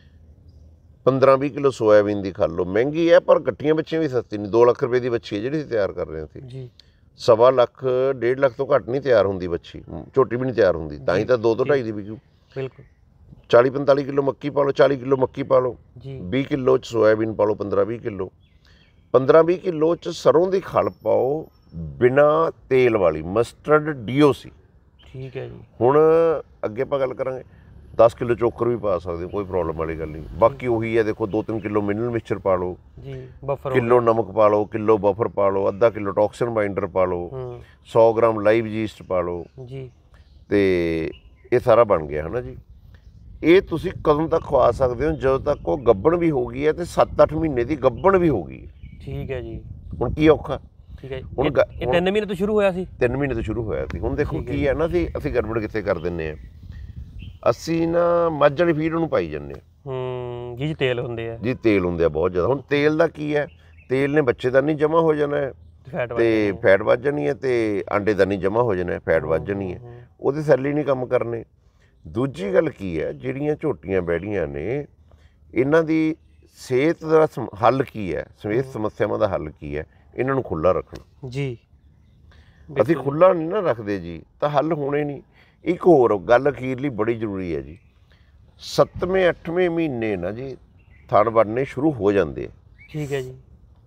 15-20 ਕਿਲੋ ਸੋਇਆਬੀਨ ਦੀ ਖਾ ਲਓ। ਮਹਿੰਗੀ ਹੈ ਪਰ ਕੱਟੀਆਂ ਬੱਚੀਆਂ ਵੀ ਸਸਤੀ ਨਹੀਂ। 2 ਲੱਖ ਰੁਪਏ ਦੀ ਬੱਚੀ ਹੈ ਜਿਹੜੀ ਅਸੀਂ ਤਿਆਰ ਕਰ ਰਹੇ ਸੀ ਜੀ। 1.25 ਲੱਖ 1.5 ਲੱਖ ਤੋਂ ਘੱਟ ਨਹੀਂ ਤਿਆਰ ਹੁੰਦੀ ਬੱਚੀ, ਝੋਟੀ ਵੀ ਨਹੀਂ ਤਿਆਰ ਹੁੰਦੀ, ਤਾਂ ਹੀ ਤਾਂ 2 ਤੋਂ 2.5 ਦੀ ਵਿਕੂ। ਬਿਲਕੁਲ। 40-45 ਕਿਲੋ ਮੱਕੀ ਪਾ ਲਓ, 40 ਕਿਲੋ ਮੱਕੀ ਪਾ ਲਓ, 20 ਕਿਲੋ 'ਚ ਸੋਇਆਬੀਨ ਪਾ ਲਓ, 15-20 ਕਿਲੋ। 15-20 ਕਿਲੋ 'ਚ ਸਰੋਂ ਦੀ ਖਲ ਪਾਓ, ਬਿਨਾ ਤੇਲ ਵਾਲੀ, ਮਸਟਰਡ DOC। ਠੀਕ ਹੈ ਜੀ। ਹੁਣ ਅੱਗੇ ਆਪਾਂ ਗੱਲ ਕਰਾਂਗੇ, 10 ਕਿਲੋ ਚੋਕਰ ਵੀ ਪਾ ਸਕਦੇ ਹੋ, ਕੋਈ ਪ੍ਰੋਬਲਮ ਵਾਲੀ ਗੱਲ ਨਹੀਂ। ਬਾਕੀ ਉਹੀ ਹੈ, ਦੇਖੋ 2-3 ਕਿਲੋ ਮਿਨਰਲ ਮਿਕਸਚਰ ਪਾ ਲਓ ਜੀ, ਕਿਲੋ ਨਮਕ ਪਾ ਲਓ, ਕਿਲੋ ਬਫਰ ਪਾ ਲਓ, ਅੱਧਾ ਕਿਲੋ ਟੌਕਸਿਨ ਬਾਈਂਡਰ ਪਾ ਲਓ, 100 ਗ੍ਰਾਮ ਲਾਈਵ ਯੀਸਟ ਪਾ ਲਓ ਜੀ, ਤੇ ਇਹ ਸਾਰਾ ਬਣ ਗਿਆ ਹੈ ਨਾ ਜੀ। ਇਹ ਤੁਸੀਂ ਕਦੋਂ ਤੱਕ ਖਵਾ ਸਕਦੇ ਹੋ, ਜਦੋਂ ਤੱਕ ਉਹ ਗੱਭਣ ਵੀ ਹੋ ਗਈ ਹੈ ਤੇ 7-8 ਮਹੀਨੇ ਦੀ ਗੱਭਣ ਵੀ ਹੋ ਗਈ। ਠੀਕ ਹੈ ਜੀ। ਹੁਣ ਕੀ ਔਖਾ। ਠੀਕ ਹੈ। ਹੁਣ ਇਹ 3 ਮਹੀਨੇ ਤੋਂ ਸ਼ੁਰੂ ਹੋਇਆ ਸੀ। 3 ਮਹੀਨੇ ਤੋਂ ਸ਼ੁਰੂ ਹੋਇਆ ਸੀ। ਹੁਣ ਦੇਖੋ ਕੀ ਹੈ ਨਾ, ਅਸੀਂ ਗੜਬੜ ਕਿੱਥੇ ਕਰ ਦਿੰਦੇ ਹਾਂ, ਅਸੀਂ ਨਾ ਮੱਝ ਵਾਲੀ ਫੀਡ ਉਹਨੂੰ ਪਾਈ ਜਾਂਦੇ ਹਾਂ ਜੀ, ਤੇਲ ਹੁੰਦੇ ਆ ਜੀ, ਤੇਲ ਹੁੰਦੇ ਆ ਬਹੁਤ ਜ਼ਿਆਦਾ। ਹੁਣ ਤੇਲ ਦਾ ਕੀ ਹੈ, ਤੇਲ ਨੇ ਬੱਚੇਦਾਨੀ ਜਮ੍ਹਾਂ ਹੋ ਜਾਣਾ ਹੈ ਤੇ ਫੈਟ ਵੱਧ ਜਾਣੀ ਹੈ, ਤੇ ਆਂਡੇਦਾਨੀ ਜਮ੍ਹਾਂ ਹੋ ਜਾਣਾ, ਫੈਟ ਵੱਧ ਜਾਣੀ ਹੈ, ਉਹਦੇ ਸੈੱਲ ਹੀ ਨਹੀਂ ਕੰਮ ਕਰਨੇ। ਦੂਜੀ ਗੱਲ ਕੀ ਹੈ, ਜਿਹੜੀਆਂ ਝੋਟੀਆਂ ਬੈੜੀਆਂ ਨੇ, ਇਹਨਾਂ ਦੀ ਸਿਹਤ ਦਾ ਹੱਲ ਕੀ ਹੈ, ਸਿਹਤ ਸਮੱਸਿਆਵਾਂ ਦਾ ਹੱਲ ਕੀ ਹੈ, ਇਹਨਾਂ ਨੂੰ ਖੁੱਲ੍ਹਾ ਰੱਖਣਾ ਜੀ। ਅਸੀਂ ਖੁੱਲ੍ਹਾ ਨਹੀਂ ਨਾ ਰੱਖਦੇ ਜੀ ਤਾਂ ਹੱਲ ਹੋਣੇ ਨਹੀਂ। ਇੱਕ ਹੋਰ ਗੱਲ ਅਖੀਰਲੀ ਬੜੀ ਜ਼ਰੂਰੀ ਹੈ ਜੀ, 7ਵੇਂ-8ਵੇਂ ਮਹੀਨੇ ਨਾ ਜੀ ਥਣ ਬਣਨੇ ਸ਼ੁਰੂ ਹੋ ਜਾਂਦੇ ਆ। ਠੀਕ ਹੈ ਜੀ।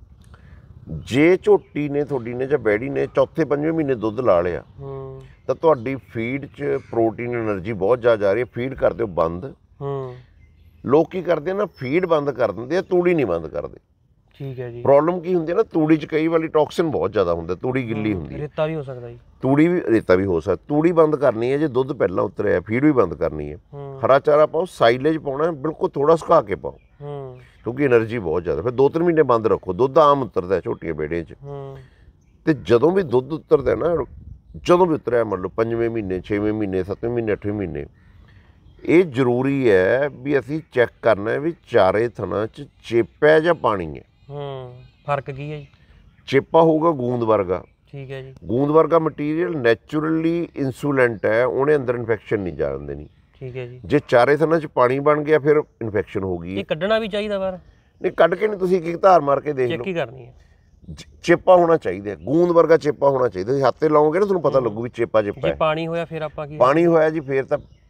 ਜੇ ਝੋਟੀ ਨੇ ਤੁਹਾਡੀ ਨੇ ਜਾਂ ਬੈੜੀ ਨੇ 4ਵੇਂ-5ਵੇਂ ਮਹੀਨੇ ਦੁੱਧ ਲਾ ਲਿਆ ਤਾਂ ਤੁਹਾਡੀ ਫੀਡ 'ਚ ਪ੍ਰੋਟੀਨ ਐਨਰਜੀ ਬਹੁਤ ਜ਼ਿਆਦਾ ਜਾ ਰਹੀ ਹੈ। ਫੀਡ ਕਰ ਦਿਓ ਬੰਦ। ਲੋਕ ਕੀ ਕਰਦੇ ਨਾ, ਫੀਡ ਬੰਦ ਕਰ ਦਿੰਦੇ ਆ, ਤੂੜੀ ਨਹੀਂ ਬੰਦ ਕਰਦੇ। ਠੀਕ ਹੈ ਜੀ। ਪ੍ਰੋਬਲਮ ਕੀ ਹੁੰਦੀ ਹੈ ਨਾ, ਤੂੜੀ 'ਚ ਕਈ ਵਾਰੀ ਟੌਕਸਿਨ ਬਹੁਤ ਜ਼ਿਆਦਾ ਹੁੰਦਾ, ਤੂੜੀ ਗਿੱਲੀ ਹੁੰਦੀ ਹੈ, ਰੇਤਾ ਵੀ ਹੋ ਸਕਦਾ ਜੀ, ਰੇਤਾ ਵੀ ਹੋ ਸਕਦਾ। ਤੂੜੀ ਬੰਦ ਕਰਨੀ ਹੈ ਜੇ ਦੁੱਧ ਪਹਿਲਾਂ ਉਤਰਿਆ, ਫੀਡ ਵੀ ਬੰਦ ਕਰਨੀ ਹੈ। ਹਰਾ ਚਾਰਾ ਪਾਓ, ਸਾਈਲੇਜ ਪਾਉਣਾ, ਬਿਲਕੁਲ ਥੋੜਾ ਸੁਕਾ ਕੇ ਪਾਓ ਕਿਉਂਕਿ ਐਨਰਜੀ ਬਹੁਤ ਜ਼ਿਆਦਾ। ਫਿਰ 2-3 ਮਹੀਨੇ ਬੰਦ ਰੱਖੋ, ਦੁੱਧ ਆਮ ਉਤਰਦਾ ਛੋਟੀਆਂ ਬੇੜੀਆਂ 'ਚ। ਤੇ ਜਦੋਂ ਵੀ ਦੁੱਧ ਉਤਰਦਾ ਨਾ, ਜਦੋਂ ਵੀ ਉਤਰਿਆ, ਮੰਨ ਲਓ 5ਵੇਂ ਮਹੀਨੇ, 6ਵੇਂ ਮਹੀਨੇ, 7ਵੇਂ ਮਹੀਨੇ, 8ਵੇਂ ਮਹੀਨੇ, ਇਹ ਜ਼ਰੂਰੀ ਹੈ ਵੀ ਅਸੀਂ ਚੈੱਕ ਕਰਨਾ ਵੀ ਚਾਰੇ ਥਣਾਂ 'ਚ ਚੇਪਾ ਜਾਂ ਪਾਣੀ ਹੈ। ਫਰਕ ਕੀ ਹੈ ਜੀ? ਚੇਪਾ ਹੋਊਗਾ ਗੂੰਦ ਵਰਗਾ। ਠੀਕ ਹੈ ਜੀ। ਗੂੰਦ ਵਰਗਾ ਮਟੀਰੀਅਲ ਨੈਚੁਰਲੀ ਇਨਸੂਲੈਂਟ ਹੈ, ਉਹਨੇ ਅੰਦਰ ਇਨਫੈਕਸ਼ਨ ਨਹੀਂ ਜਾਣ ਦੇਣੀ। ਠੀਕ ਹੈ ਜੀ। ਜੇ ਚਾਰੇ ਥਣਾਂ 'ਚ ਪਾਣੀ ਬਣ ਗਿਆ ਫਿਰ ਇਨਫੈਕਸ਼ਨ ਹੋ ਗਈ। ਇਹ ਕੱਢਣਾ ਵੀ ਚਾਹੀਦਾ ਬਾਹਰ? ਨਹੀਂ, ਕੱਢ ਕੇ ਨਹੀਂ, ਤੁਸੀਂ ਇੱਕ ਧਾਰ ਮਾਰ ਕੇ ਦੇਖ ਲਓ। ਚੈੱਕ ਹੀ ਕਰਨੀ ਹੈ। ਚੇਪਾ ਹੋਣਾ ਚਾਹੀਦਾ, ਗੂੰਦ ਵਰਗਾ ਚੇਪਾ ਹੋਣਾ ਚਾਹੀਦਾ। ਤੁਸੀਂ ਹੱਥ ਤੇ ਲਾਓਗੇ ਨਾ ਤੁਹਾਨੂੰ ਪਤਾ ਲੱਗੂ ਵੀ ਚੇਪਾ ਹੈ। ਪਾਣੀ ਹੋਇਆ ਫਿਰ ਆਪਾਂ ਕੀ? ਪਾਣੀ ਹੋਇਆ ਜੀ ਫਿਰ ਤਾਂ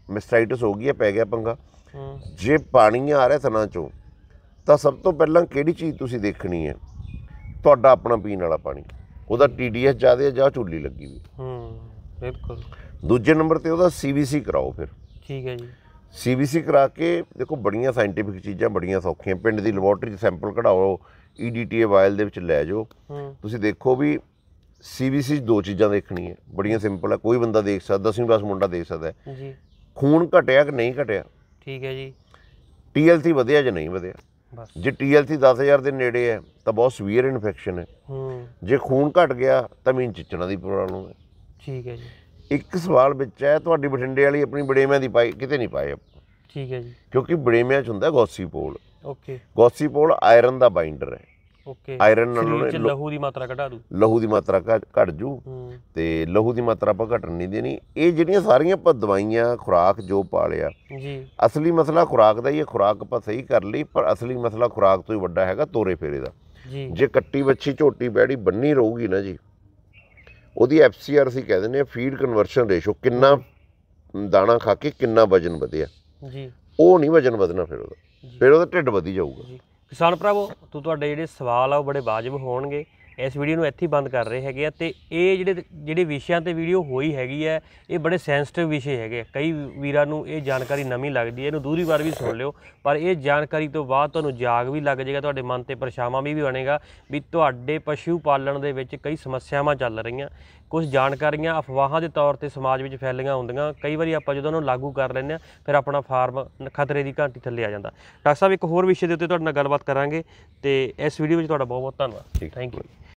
ਮੈਸਟਾਈਟਸ ਹੋ ਗਈ ਹੈ, ਪੈ ਗਿਆ ਪੰਗਾ। ਜੇ ਪਾਣੀ ਆ ਰਿਹਾ ਥਣਾ ਚੋਂ ਤਾਂ ਸਭ ਤੋਂ ਪਹਿਲਾਂ ਕਿਹੜੀ ਚੀਜ਼ ਤੁਸੀਂ ਦੇਖਣੀ ਹੈ, ਤੁਹਾਡਾ ਆਪਣਾ ਪੀਣ ਵਾਲਾ ਪਾਣੀ, ਉਹਦਾ TDS ਜ਼ਿਆਦਾ ਹੈ ਜਾਂ ਝੁੱਲੀ ਲੱਗੀ ਵੀ। ਬਿਲਕੁਲ। ਦੂਜੇ ਨੰਬਰ ਤੇ ਉਹਦਾ CBC ਕਰਾਓ ਫਿਰ। ਠੀਕ ਹੈ ਜੀ। CBC ਕਰਾ ਕੇ ਦੇਖੋ, ਬੜੀਆਂ ਸਾਇੰਟੀਫਿਕ ਚੀਜ਼ਾਂ ਬੜੀਆਂ ਸੌਖੀਆਂ। ਪਿੰਡ ਦੀ ਲੈਬੋਰਟਰੀ 'ਚ ਸੈਂਪਲ ਕਢਾਓ, EDTA ਵਾਇਲ ਦੇ ਵਿੱਚ ਲੈ ਜਾਓ, ਤੁਸੀਂ ਦੇਖੋ ਵੀ CBC 'ਚ ਦੋ ਚੀਜ਼ਾਂ ਦੇਖਣੀਆਂ, ਬੜੀਆਂ ਸਿੰਪਲ ਹੈ, ਕੋਈ ਬੰਦਾ ਦੇਖ ਸਕਦਾ, 10ਵੀਂ ਕਲਾਸ ਮੁੰਡਾ ਦੇਖ ਸਕਦਾ ਜੀ। ਖੂਨ ਘਟਿਆ ਕਿ ਨਹੀਂ ਘਟਿਆ, ਠੀਕ ਹੈ ਜੀ। TLC ਵਧਿਆ ਜਾਂ ਨਹੀਂ ਵਧਿਆ। ਬਸ ਜੇ TLC 10,000 ਦੇ ਨੇੜੇ ਹੈ ਤਾਂ ਬਹੁਤ ਸੀਵੀਅਰ ਇਨਫੈਕਸ਼ਨ ਹੈ। ਜੇ ਖੂਨ ਘਟ ਗਿਆ ਤਾਂ ਮੀਨ ਚਿੱਚਣਾ ਦੀ ਪ੍ਰੋਬਲਮ ਹੈ। ਠੀਕ ਹੈ ਜੀ। ਇੱਕ ਸਵਾਲ ਵਿੱਚ ਹੈ, ਤੁਹਾਡੀ ਬਠਿੰਡੇ ਵਾਲੀ ਆਪਣੀ ਬੜੇਮਿਆਂ ਦੀ ਪਾਈ ਕਿਤੇ ਨਹੀਂ ਪਾਏ। ਠੀਕ ਹੈ ਜੀ। ਕਿਉਂਕਿ ਬੜੇਮਿਆਂ 'ਚ ਹੁੰਦਾ ਗੋਸੀਪੋਲ। ਓਕੇ। ਗੋਸੀਪੋਲ ਆਇਰਨ ਦਾ ਬਾਈਂਡਰ ਹੈ। ਓਕੇ। ਆਇਰਨ ਨਾਲ ਲਹੂ ਦੀ ਮਾਤਰਾ ਘਟਾ ਦੂ, ਲਹੂ ਦੀ ਮਾਤਰਾ ਘਟ ਜੂ, ਤੇ ਲਹੂ ਦੀ ਮਾਤਰਾ ਆਪਾਂ ਘਟਣ ਨਹੀਂ ਦੇਣੀ। ਇਹ ਜਿਹੜੀਆਂ ਸਾਰੀਆਂ ਆਪਾਂ ਦਵਾਈਆਂ ਖੁਰਾਕ ਜੋ ਪਾ ਲਿਆ ਜੀ, ਅਸਲੀ ਮਸਲਾ ਖੁਰਾਕ ਦਾ ਹੀ ਹੈ। ਖੁਰਾਕ ਆਪਾਂ ਸਹੀ ਕਰ ਲਈ, ਪਰ ਅਸਲੀ ਮਸਲਾ ਖੁਰਾਕ ਤੋਂ ਹੀ ਵੱਡਾ ਹੈਗਾ ਤੋਰੇ ਫੇਰੇ ਦਾ ਜੀ। ਜੇ ਕੱਟੀ ਵੱਛੀ ਝੋਟੀ ਬੈੜੀ ਬੰਨੀ ਰਹੂਗੀ ਨਾ ਜੀ, ਉਹਦੀ FCR ਅਸੀਂ ਕਹਿ ਦਿੰਦੇ ਹਾਂ, ਫੀਡ ਕਨਵਰਸ਼ਨ ਰੇਸ਼ੋ, ਕਿੰਨਾ ਦਾਣਾ ਖਾ ਕੇ ਕਿੰਨਾ ਵਜਨ ਵਧਿਆ ਜੀ, ਉਹ ਨਹੀਂ ਵਜਨ ਵਧਣਾ, ਫਿਰ ਉਹਦਾ ਢਿੱਡ ਵਧੀ ਜਾਊਗਾ। ਕਿਸਾਨ ਭਰਾਵੋ, ਤੁਹਾਡੇ ਜਿਹੜੇ ਸਵਾਲ ਆ ਉਹ ਬੜੇ ਵਾਜਬ ਹੋਣਗੇ। ਇਸ ਵੀਡੀਓ ਨੂੰ ਇੱਥੇ ਹੀ ਬੰਦ ਕਰ ਰਹੇ ਹੈਗੇ ਆ। ਤੇ ਇਹ ਜਿਹੜੇ ਵਿਸ਼ਿਆਂ ਤੇ ਵੀਡੀਓ ਹੋਈ ਹੈਗੀ ਹੈ, ਇਹ ਬੜੇ ਸੈਂਸਿਟਿਵ ਵਿਸ਼ੇ ਹੈਗੇ। ਕਈ ਵੀਰਾਂ ਨੂੰ ਇਹ ਜਾਣਕਾਰੀ ਨਵੀਂ ਲੱਗਦੀ ਹੈ, ਇਹਨੂੰ ਦੂਰੀ ਵਾਰ ਵੀ ਸੁਣ ਲਿਓ, ਪਰ ਇਹ ਜਾਣਕਾਰੀ ਤੋਂ ਬਾਅਦ ਤੁਹਾਨੂੰ ਜਾਗ ਵੀ ਲੱਗ ਜਾਏਗਾ, ਤੁਹਾਡੇ ਮਨ ਤੇ ਪਰਛਾਵਾਂ ਵੀ ਬਣੇਗਾ ਵੀ ਤੁਹਾਡੇ ਪਸ਼ੂ ਪਾਲਣ ਦੇ ਵਿੱਚ ਕਈ ਸਮੱਸਿਆਵਾਂ ਚੱਲ ਰਹੀਆਂ। ਕੁਝ ਜਾਣਕਾਰੀਆਂ ਅਫਵਾਹਾਂ ਦੇ ਤੌਰ ਤੇ ਸਮਾਜ ਵਿੱਚ ਫੈਲੀਆਂ ਹੁੰਦੀਆਂ, ਕਈ ਵਾਰੀ ਆਪਾਂ ਜਦੋਂ ਉਹਨੂੰ ਲਾਗੂ ਕਰ ਲੈਂਦੇ ਹਾਂ, ਫਿਰ ਆਪਣਾ ਫਾਰਮ ਖਤਰੇ ਦੀ ਘੰਟੀ ਥੱਲੇ ਆ ਜਾਂਦਾ। ਡਾਕਟਰ ਸਾਹਿਬ, ਇੱਕ ਹੋਰ ਵਿਸ਼ੇ ਦੇ ਉੱਤੇ ਤੁਹਾਡੇ ਨਾਲ ਗੱਲਬਾਤ ਕਰਾਂਗੇ, ਤੇ ਇਸ ਵੀਡੀਓ ਵਿੱਚ ਤੁਹਾਡਾ ਬਹੁਤ ਬਹੁਤ ਧੰਨਵਾਦ। Thank you.